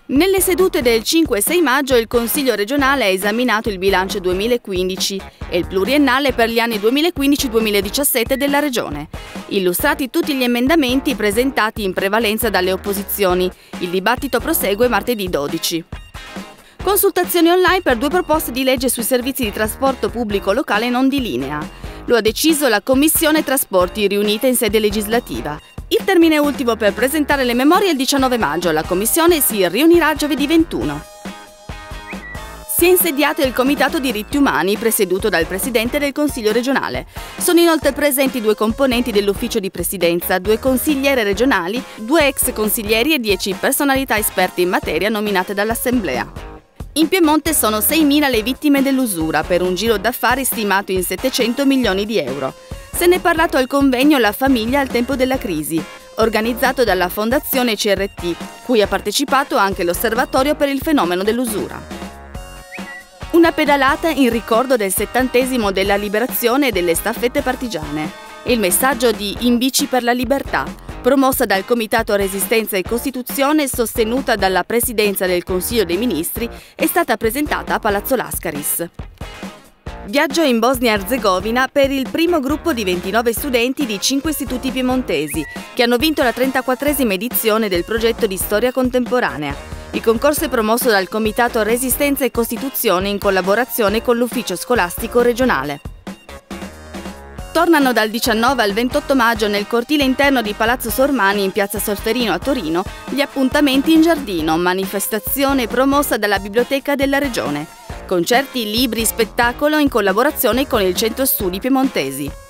Nelle sedute del 5 e 6 maggio il Consiglio regionale ha esaminato il bilancio 2015 e il pluriennale per gli anni 2015-2017 della Regione. Illustrati tutti gli emendamenti presentati in prevalenza dalle opposizioni, il dibattito prosegue martedì 12. Consultazioni online per 2 proposte di legge sui servizi di trasporto pubblico locale non di linea. Lo ha deciso la Commissione Trasporti riunita in sede legislativa. Il termine ultimo per presentare le memorie è il 19 maggio, la Commissione si riunirà giovedì 21. Si è insediato il Comitato Diritti Umani, presieduto dal Presidente del Consiglio regionale. Sono inoltre presenti 2 componenti dell'ufficio di presidenza, 2 consigliere regionali, 2 ex consiglieri e 10 personalità esperte in materia nominate dall'Assemblea. In Piemonte sono 6.000 le vittime dell'usura, per un giro d'affari stimato in 700 milioni di euro. Se ne è parlato al convegno La famiglia al tempo della crisi, organizzato dalla Fondazione CRT, cui ha partecipato anche l'Osservatorio per il fenomeno dell'usura. Una pedalata in ricordo del 70° della liberazione e delle staffette partigiane. Il messaggio di In bici per la libertà, promossa dal Comitato Resistenza e Costituzione e sostenuta dalla Presidenza del Consiglio dei Ministri, è stata presentata a Palazzo Lascaris. Viaggio in Bosnia-Erzegovina per il primo gruppo di 29 studenti di 5 istituti piemontesi che hanno vinto la 34esima edizione del progetto di storia contemporanea. Il concorso è promosso dal Comitato Resistenza e Costituzione in collaborazione con l'Ufficio Scolastico Regionale. Tornano dal 19 al 28 maggio nel cortile interno di Palazzo Sormani in piazza Solferino a Torino gli appuntamenti in giardino, manifestazione promossa dalla Biblioteca della Regione. Concerti, libri, spettacolo in collaborazione con il Centro Studi Piemontesi.